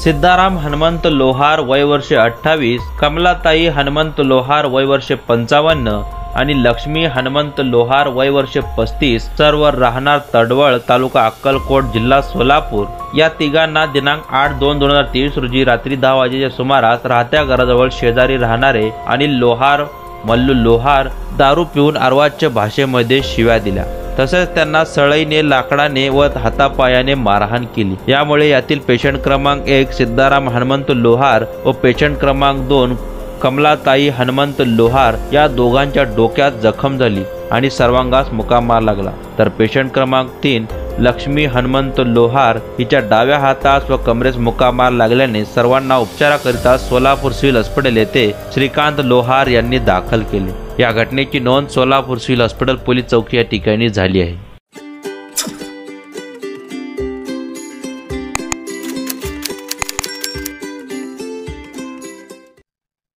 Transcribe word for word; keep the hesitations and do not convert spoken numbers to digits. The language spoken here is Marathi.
सिद्धाराम हनुमंत लोहार वय वर्षे अठ्ठावीस, कमलाताई हनुमंत लोहार वय वर्षे पंचावन्न आणि लक्ष्मी हनुमंत लोहार वय वर्षे पस्तीस, सर्व राहणार तडवळ, तालुका अक्कलकोट, जिल्हा सोलापूर। या तिघांना दिनांक आठ दोन दोन हजार तेवीस रोजी रात्री दहा वाजेच्या सुमारास राहत्या घराजवळ शेजारी राहणारे अनिल लोहार, मल्लू लोहार दारू पिऊन अर्वाच्य भाषेमध्ये शिव्या दिल्या, तसेच त्यांना सळईने, लाकडाने व हातापायाने मारहाण केली। यामुळे यातील पेशंट क्रमांक एक सिद्धाराम हनुमंत लोहार व पेशंट क्रमांक दोन कमलाताई हनुमंत लोहार या दोघांच्या डोक्यात जखम झाली आणि सर्वांगास मुका मार लागला, तर पेशंट क्रमांक तीन लक्ष्मी हनुमंत लोहार हिच्या डाव्या हातास व कमरेस मुका मार लागल्याने सर्वांना उपचाराकरिता सोलापूर सिव्हिल हॉस्पिटल येथे श्रीकांत लोहार यांनी दाखल केले। या घटनेची नोंद सोलापूर सिव्हिल हॉस्पिटल पोलीस चौकी या ठिकाणी झाली आहे।